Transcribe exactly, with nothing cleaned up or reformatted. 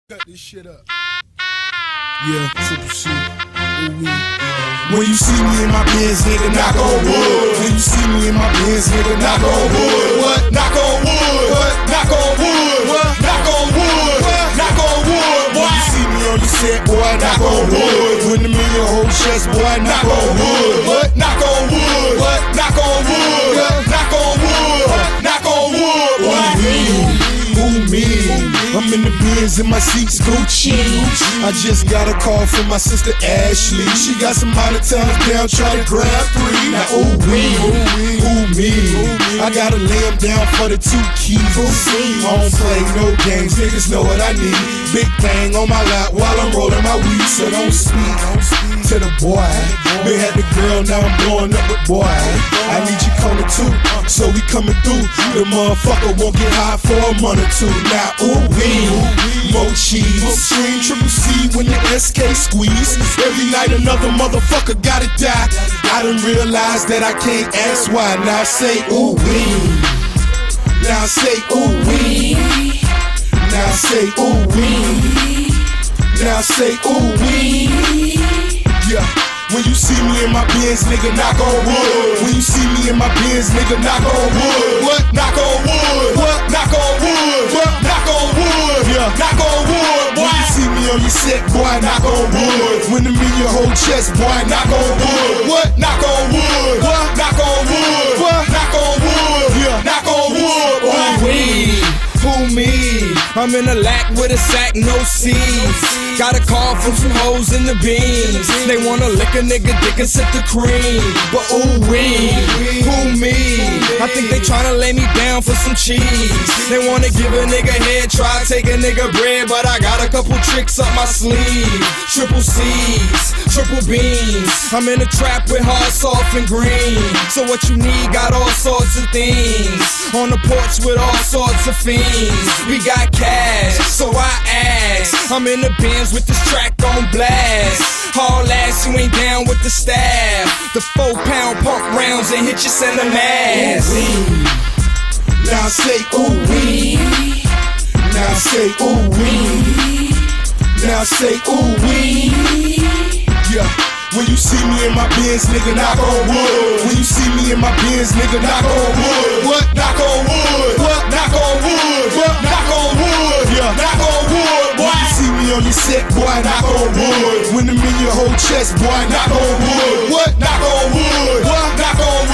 Cut this shit up. Yeah, Triple C. Ooh, when you see me in my Benz, nigga, knock on wood. When you see me in my Benz, nigga, knock on wood. What? Knock on wood. What? Knock on wood. What? Knock on wood. What? Knock on wood. When you see me on the set, boy, knock on wood. When the million whole chest, boy, knock on wood. What? Knock on wood. What? Knock on wood. What? Knock on wood. What? Knock on wood. What? Who me? I'm in the Benz in my seats, Gucci. I just got a call from my sister Ashley. She got some out of towns down trying to grab three. Now ooh wee, ooh me. I gotta lay them down for the two keys. I don't play no games, niggas know what I need. Big thing on my lap while I'm rolling my weed, so don't speak to the boy. Been had the girl, now I'm blowing up with boy. I need you coming too, so we coming through. The motherfucker won't get high for a month or two. Now ooh wee, more cheese. Stream Triple C when the S K squeeze. Every night another motherfucker gotta die. I done realized that I can't ask why. Now say ooh wee. Now say ooh wee. Now say ooh wee. Now say ooh wee. Yeah. When you see me in my Benz, nigga, knock on wood. When you see me in my Benz, nigga, knock on wood. What? Knock on wood. What? Knock on wood. What? Knock on wood. Yeah. Knock on wood. Boy. When you see me on your set, boy, knock on wood. When the in your whole chest, boy, knock on wood. What? Knock on wood. What? Knock on wood. What? Knock on wood. Yeah. Knock on wood. Boy. We, who me? I'm in a lack with a sack, no seeds. Got a call from some hoes in the beans. They wanna lick a nigga dick and sip the cream. But ooh wee, who me? I think they tryna lay me down for some cheese. They wanna give a nigga head, try take a nigga bread, but I got a couple tricks up my sleeve. Triple C's, triple beans. I'm in a trap with hard, soft, and green. So what you need, got all sorts of things. On the porch with all sorts of fiends. We got cash, so I ask. I'm in the Benz with this track on blast. Haul ass, you ain't down with the staff. The four pound pump rounds and hit your center mass. Now say ooh wee. Now say ooh wee. Now say ooh wee. Yeah. When you see me in my Benz, nigga, knock on wood. When you see me in my Benz, nigga, knock on wood. What? Knock on wood. What? Knock on wood. What? Knock on wood. Yeah. Knock on wood. Boy. When you see me on your set, boy, knock on wood. When I'm in your whole chest, boy, knock on wood. What? Knock on wood. What? Knock on wood.